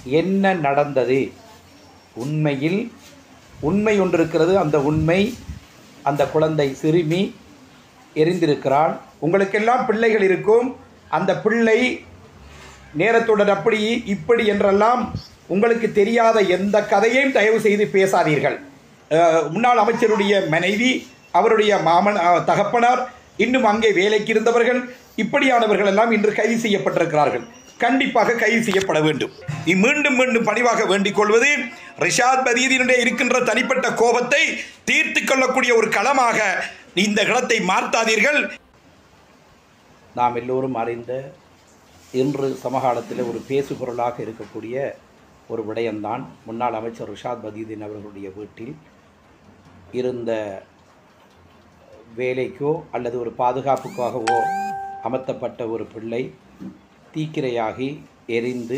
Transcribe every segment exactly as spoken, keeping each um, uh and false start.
என்ன நடந்தது? உண்மையில் உண்மை ஒன்று இருக்கிறது. அந்த உண்மை, அந்த குழந்தை சிறுமி எரிந்திருக்கிறாள். உங்களுக்கெல்லாம் பிள்ளைகள் இருக்கும். அந்த பிள்ளை நேரத்துடன் அப்படி இப்படி என்றெல்லாம் உங்களுக்கு தெரியாத எந்த கதையையும் தயவு செய்து பேசாதீர்கள். முன்னாள் அமைச்சருடைய மனைவி, அவருடைய மாமன் தகப்பனார், இன்னும் அங்கே வேலைக்கு இருந்தவர்கள், இப்படியானவர்கள் எல்லாம் இன்று கைது செய்யப்பட்டிருக்கிறார்கள். கண்டிப்பாக கைது செய்யப்பட வேண்டும். மீண்டும் மீண்டும் பணிவாக வேண்டிக் கொள்வது, ரிஷாத் பதீதியினுடைய இருக்கின்ற தனிப்பட்ட கோபத்தை தீர்த்து கொள்ளக்கூடிய ஒரு களமாக இந்த இடத்தை மாற்றாதீர்கள். நாம் எல்லோரும் அறிந்த, இன்று சமகாலத்தில் ஒரு பேசுபொருளாக இருக்கக்கூடிய ஒரு விடயம்தான் முன்னாள் அமைச்சர் ரிஷாத் பதீதீன் அவர்களுடைய வீட்டில் இருந்த வேலைக்கோ அல்லது ஒரு பாதுகாப்புக்காகவோ அமர்த்தப்பட்ட ஒரு பிள்ளை தீக்கிரையாகி எரிந்து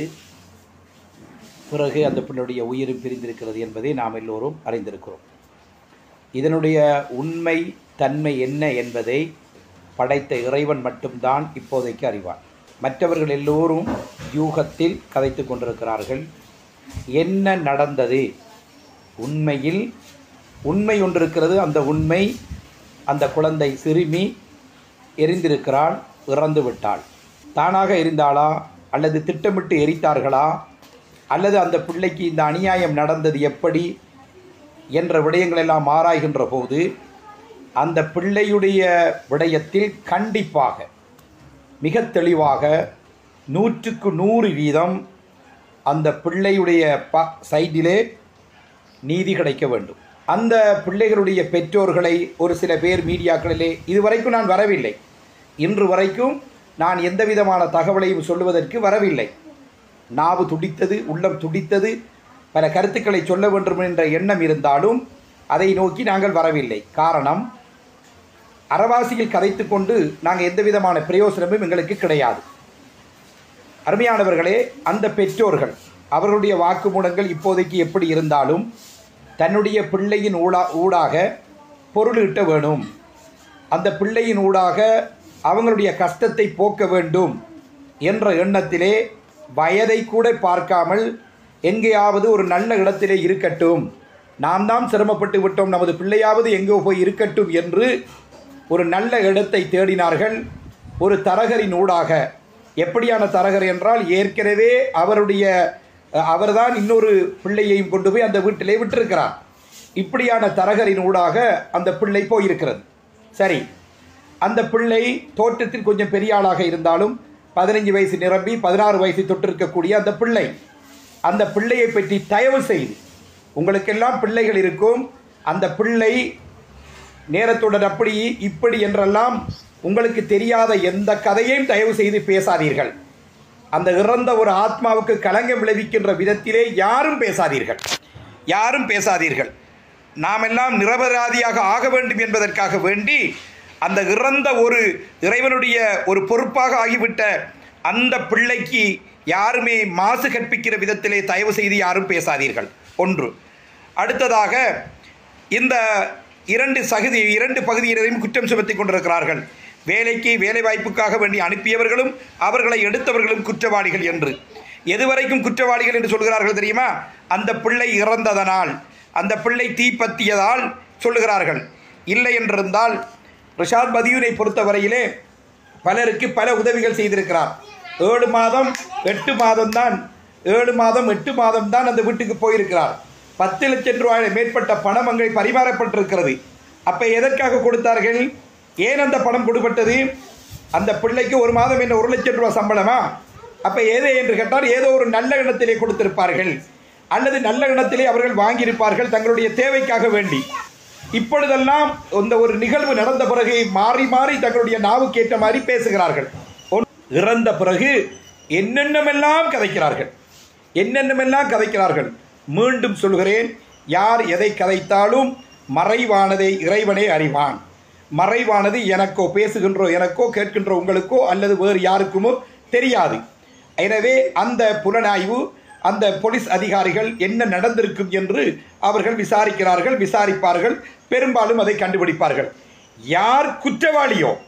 பிறகு அந்த பிள்ளையுடைய உயிரும் பிரிந்திருக்கிறது என்பதை நாம் எல்லோரும் அறிந்திருக்கிறோம். இதனுடைய உண்மை தன்மை என்ன என்பதை படைத்த இறைவன் மட்டும்தான் இப்போதைக்கு அறிவார். மற்றவர்கள் எல்லோரும் யூகத்தில் கதைத்து கொண்டிருக்கிறார்கள். என்ன நடந்தது? உண்மையில் உண்மை ஒன்று இருக்கிறது. அந்த உண்மை, அந்த குழந்தை சிறுமி எரிந்திருக்கிறாள், இறந்து விட்டாள். தானாக எரிந்தாளா அல்லது திட்டமிட்டு எரித்தார்களா அல்லது அந்த பிள்ளைக்கு இந்த அநியாயம் நடந்தது எப்படி என்ற விடயங்களெல்லாம் ஆராய்கின்ற போது அந்த பிள்ளையுடைய விடயத்தில் கண்டிப்பாக மிக தெளிவாக நூற்றுக்கு நூறு வீதம் அந்த பிள்ளையுடைய ப சைடிலே நீதி கிடைக்க வேண்டும். அந்த பிள்ளைகளுடைய பெற்றோர்களை ஒரு சில பேர் மீடியாக்களிலே இதுவரைக்கும் நான் வரவில்லை, இன்று வரைக்கும் நான் எந்த விதமான தகவலையும் சொல்லுவதற்கு வரவில்லை. நாவு துடித்தது, உள்ளம் துடித்தது, பல கருத்துக்களை சொல்ல வேண்டும் என்ற எண்ணம் இருந்தாலும் அதை நோக்கி நாங்கள் வரவில்லை. காரணம், அறவாசியில் கதைத்து கொண்டு நாங்கள் எந்த விதமான பிரயோசனமும் எங்களுக்கு கிடையாது. அருமையானவர்களே, அந்த பெற்றோர்கள் அவர்களுடைய வாக்குமூலங்கள் இப்போதைக்கு எப்படி இருந்தாலும் தன்னுடைய பிள்ளையின் ஊடா ஊடாக பொருள் ஈட்ட வேணும், அந்த பிள்ளையின் ஊடாக அவங்களுடைய கஷ்டத்தை போக்க வேண்டும் என்ற எண்ணத்திலே வயதை கூட பார்க்காமல் எங்கேயாவது ஒரு நல்ல இடத்திலே இருக்கட்டும், நாம் தான் சிரமப்பட்டு விட்டோம், நமது பிள்ளையாவது எங்கோ போய் இருக்கட்டும் என்று ஒரு நல்ல இடத்தை தேடினார்கள். ஒரு தரகரின் ஊடாக. எப்படியான தரகர் என்றால், ஏற்கனவே அவருடைய அவர்தான் இன்னொரு பிள்ளையையும் கொண்டு போய் அந்த வீட்டிலே விட்டிருக்கிறார். இப்படியான தரகரின் ஊடாக அந்த பிள்ளை போயிருக்கிறது. சரி, அந்த பிள்ளை தோற்றத்தில் கொஞ்சம் பெரிய ஆளாக இருந்தாலும் பதினைஞ்சு வயசு நிரம்பி பதினாறு வயசு தொட்டிருக்கக்கூடிய அந்த பிள்ளை, அந்த பிள்ளையை பற்றி தயவு செய்து, உங்களுக்கெல்லாம் பிள்ளைகள் இருக்கும், அந்த பிள்ளை நேரத்துடன் அப்படி இப்படி என்றெல்லாம் உங்களுக்கு தெரியாத எந்த கதையையும் தயவு செய்து பேசாதீர்கள். அந்த இறந்த ஒரு ஆத்மாவுக்கு களங்கம் விளைவிக்கின்ற விதத்திலே யாரும் பேசாதீர்கள், யாரும் பேசாதீர்கள். நாம் எல்லாம் நிரபராதியாக ஆக வேண்டும் என்பதற்காக வேண்டி அந்த இறந்த ஒரு இறைவனுடைய ஒரு பொறுப்பாக ஆகிவிட்ட அந்த பிள்ளைக்கு யாருமே மாசு கற்பிக்கிற விதத்திலே தயவு செய்து யாரும் பேசாதீர்கள். ஒன்று. அடுத்ததாக, இந்த இரண்டு சகுதி இரண்டு பகுதியினரையும் குற்றம் சுமத்தி கொண்டிருக்கிறார்கள். வேலைக்கு வேலை வாய்ப்புக்காக வேண்டி அனுப்பியவர்களும் அவர்களை எடுத்தவர்களும் குற்றவாளிகள் என்று. எதுவரைக்கும் குற்றவாளிகள் என்று சொல்கிறார்கள் தெரியுமா? அந்த பிள்ளை இறந்ததனால், அந்த பிள்ளை தீப்பற்றியதால் சொல்லுகிறார்கள். இல்லை என்றிருந்தால் ரிஷாத் பதீதீனை பொறுத்தவரையிலே பலருக்கு பல உதவிகள் செய்திருக்கிறார். ஏழு மாதம் எட்டு மாதம் தான் ஏழு மாதம் எட்டு மாதம் தான் அந்த வீட்டுக்கு போயிருக்கிறார். பத்து லட்சம் ரூபாய் மேற்பட்ட பணம் அங்கே பரிமாறப்பட்டிருக்கிறது. அப்போ எதற்காக கொடுத்தார்கள்? ஏன் அந்த பணம் கொடுப்பட்டது? அந்த பிள்ளைக்கு ஒரு மாதம் என்ன ஒரு லட்சம் ரூபாய் சம்பளமா? அப்போ ஏதோ என்று கேட்டால் ஏதோ ஒரு நல்ல இடத்திலே கொடுத்திருப்பார்கள், அல்லது நல்ல இடத்திலே அவர்கள் வாங்கியிருப்பார்கள் தங்களுடைய தேவைக்காக வேண்டி. இப்பொழுதெல்லாம் இந்த ஒரு நிகழ்வு நடந்த பிறகு மாறி மாறி தங்களுடைய நாவுக்கேற்ற மாதிரி பேசுகிறார்கள். இறந்த பிறகு என்னென்னமெல்லாம் கதைக்கிறார்கள், என்னென்னமெல்லாம் கதைக்கிறார்கள். மீண்டும் சொல்கிறேன், யார் எதை கதைத்தாலும் மறைவானதை இறைவனே அறிவான். மறைவானது எனக்கோ பேசுகின்றோ எனக்கோ கேட்கின்ற உங்களுக்கோ அல்லது வேறு யாருக்குமோ தெரியாது. எனவே அந்த புலனாய்வு, அந்த போலீஸ் அதிகாரிகள் என்ன நடந்திருக்கும் என்று அவர்கள் விசாரிக்கிறார்கள், விசாரிப்பார்கள், பெரும்பாலும் அதை கண்டுபிடிப்பார்கள். யார் குற்றவாளியோ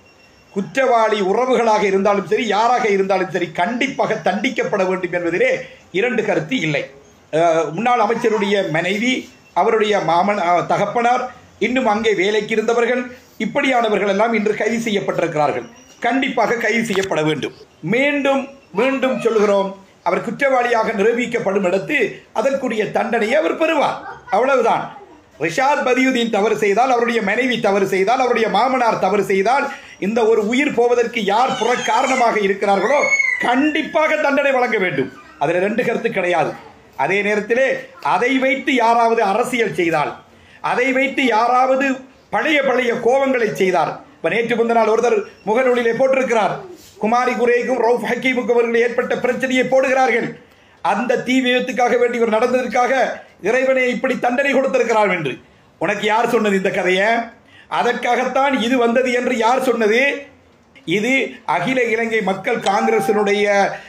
குற்றவாளி உறவுகளாக இருந்தாலும் சரி, யாராக இருந்தாலும் சரி, கண்டிப்பாக தண்டிக்கப்பட வேண்டும் என்பதிலே இரண்டு கருத்து இல்லை. முன்னாள் அமைச்சருடைய மனைவி, அவருடைய மாமன் தகப்பனார், இன்னும் அங்கே வேலைக்கு இருந்தவர்கள், இப்படியானவர்கள் எல்லாம் இன்று கைது செய்யப்பட்டிருக்கிறார்கள். கண்டிப்பாக கைது செய்யப்பட வேண்டும். மீண்டும் மீண்டும் சொல்கிறோம், அவர் குற்றவாளியாக நிரூபிக்கப்படும் இடத்து அதற்குரிய தண்டனையை அவர் பெறுவார். அவ்வளவுதான். ரிஷாத் பதியுதீன் தவறு செய்தால், அவருடைய மனைவி தவறு செய்தால், அவருடைய மாமனார் தவறு செய்தால், இந்த ஒரு உயிர் போவதற்கு யார் புற காரணமாக இருக்கிறார்களோ கண்டிப்பாக தண்டனை வழங்க வேண்டும். அதில் ரெண்டு கருத்து கிடையாது. அதே நேரத்திலே அதை வைத்து யாராவது அரசியல் செய்தால், அதை வைத்து யாராவது பழைய பழைய கோபங்களை செய்தார். இப்போ நேற்று முந்த நாள் ஒருத்தர் முகநூலிலே போட்டிருக்கிறார், குமாரி குரேக்கும் ரவுஃப் ஹக்கீமுக்கும் அவர்கள் ஏற்பட்ட பிரச்சனையை போடுகிறார்கள். அந்த தீ விபத்துக்காக வேண்டி இவர் நடந்ததற்காக இறைவனை இப்படி தண்டனை கொடுத்திருக்கிறார் என்று. உனக்கு யார் சொன்னது இந்த கதையை? அதற்காகத்தான் இது வந்தது என்று யார் சொன்னது? இது அகில இலங்கை மக்கள் காங்கிரசினுடைய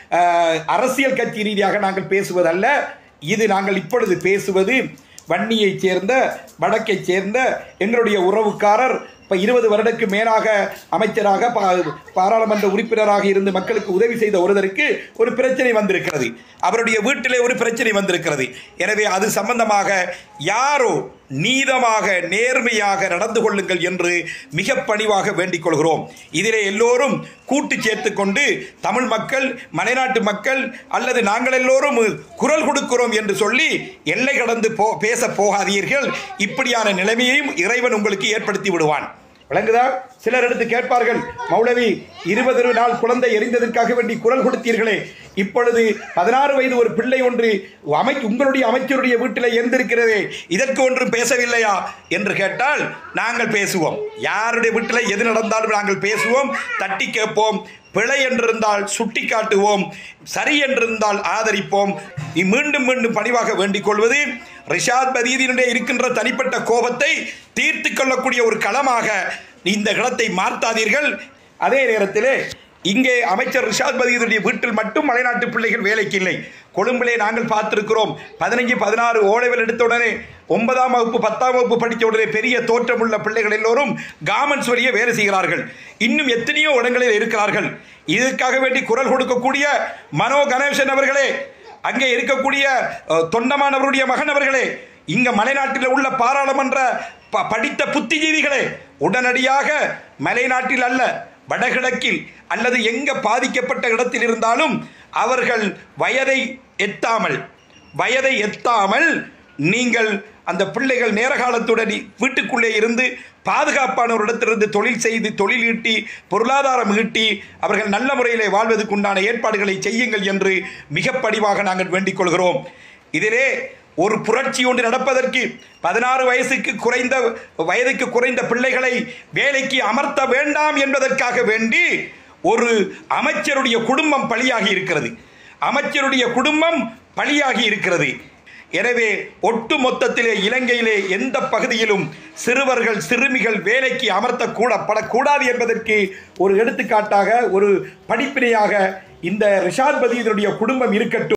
அரசியல் கட்சி ரீதியாக நாங்கள் பேசுவதல்ல. இது நாங்கள் இப்பொழுது பேசுவது வன்னியைச் சேர்ந்த, வடக்கைச் சேர்ந்த எங்களுடைய உறவுக்காரர், இப்போ இருபது வருடத்துக்கு மேலாக அமைச்சராக, பாராளுமன்ற உறுப்பினராக இருந்து மக்களுக்கு உதவி செய்த ஒருவருக்கு ஒரு பிரச்சனை வந்திருக்கிறது. அவருடைய வீட்டிலே ஒரு பிரச்சனை வந்திருக்கிறது. எனவே அது சம்பந்தமாக யாரோ நீதமாக நேர்மையாக நடந்து கொள்ளுங்கள் என்று மிக பணிவாக வேண்டிக் கொள்கிறோம். இதிலே எல்லோரும் கூட்டு சேர்த்து கொண்டு தமிழ் மக்கள், மலைநாட்டு மக்கள் அல்லது நாங்கள் எல்லோரும் குரல் கொடுக்கிறோம் என்று சொல்லி எல்லை கடந்து போ பேச போகாதீர்கள். இப்படியான நிலைமையையும் இறைவன் உங்களுக்கு ஏற்படுத்தி விடுவான். விளங்குதா? சிலர் எடுத்து கேட்பார்கள், மௌலவி இருபது நாள் குழந்தை எரிந்ததற்காக வேண்டி குரல் கொடுத்தீர்களே, இப்பொழுது பதினாறு வயது ஒரு பிள்ளை ஒன்று அமை உங்களுடைய அமைச்சருடைய வீட்டில் எந்திருக்கிறதே, இதற்கு ஒன்றும் பேசவில்லையா என்று கேட்டால் நாங்கள் பேசுவோம். யாருடைய வீட்டில் எது நடந்தாலும் நாங்கள் பேசுவோம், தட்டி கேட்போம். பிழை என்றிருந்தால் சுட்டி காட்டுவோம், சரி என்றிருந்தால் ஆதரிப்போம். மீண்டும் மீண்டும் பணிவாக வேண்டிக் கொள்வது, ரிஷாத் பதியுதீனுடைய இருக்கின்ற தனிப்பட்ட கோபத்தை தீர்த்து கொள்ளக்கூடிய ஒரு களமாக இந்த களத்தை மாற்றாதீர்கள். அதே நேரத்திலே இங்கே அமைச்சர் ரிஷாத் பதியுதீனுடைய வீட்டில் மட்டும் மலைநாட்டு பிள்ளைகள் வேலைக்கு இல்லை. கொழும்பிலே நாங்கள் பார்த்திருக்கிறோம், பதினஞ்சு பதினாறு ஓலைகள் எடுத்த உடனே ஒன்பதாம் வகுப்பு பத்தாம் வகுப்பு படித்த உடனே பெரிய தோற்றமுள்ள பிள்ளைகள் எல்லோரும் கார்மெண்ட்ஸ் வழியே வேலை செய்கிறார்கள். இன்னும் எத்தனையோ இடங்களில் இருக்கிறார்கள். இதற்காக வேண்டி குரல் கொடுக்கக்கூடிய மனோ கணேசன் அவர்களே, அங்கே இருக்கக்கூடிய தொண்டமானவருடைய மகன் அவர்களே, இங்க மலைநாட்டில் உள்ள பாராளுமன்ற படித்த புத்திஜீவிகளே, உடனடியாக மலைநாட்டில் அல்ல வடகிழக்கில் அல்லது எங்க பாதிக்கப்பட்ட இடத்தில் இருந்தாலும் அவர்கள் வயதை எட்டாமல் வயதை எட்டாமல் நீங்கள் அந்த பிள்ளைகள் நேரகாலத்துடன் வீட்டுக்குள்ளே இருந்து பாதுகாப்பான ஒரு இடத்திலிருந்து தொழில் செய்து தொழில் ஈட்டி பொருளாதாரம் ஈட்டி அவர்கள் நல்ல முறையிலே வாழ்வதற்கு உண்டான ஏற்பாடுகளை செய்யுங்கள் என்று மிக பணிவாக நாங்கள் வேண்டிக் கொள்கிறோம். இதிலே ஒரு புரட்சி ஒன்று நடப்பதற்கு பதினாறு வயசுக்கு குறைந்த வயதுக்கு குறைந்த பிள்ளைகளை வேலைக்கு அமர்த்த வேண்டாம் என்பதற்காக வேண்டி ஒரு அமைச்சருடைய குடும்பம் பலியாகி இருக்கிறது. அமைச்சருடைய குடும்பம் பலியாகி இருக்கிறது. எனவே ஒட்டு மொத்தத்திலே இலங்கையிலே எந்த பகுதியிலும் சிறுவர்கள் சிறுமிகள் வேலைக்கு அமர்த்தக்கூடப்படக்கூடாது என்பதற்கு ஒரு எடுத்துக்காட்டாக, ஒரு படிப்பினையாக இந்த ரிஷாத் பதியுதீனுடைய குடும்பம் இருக்கட்டும்.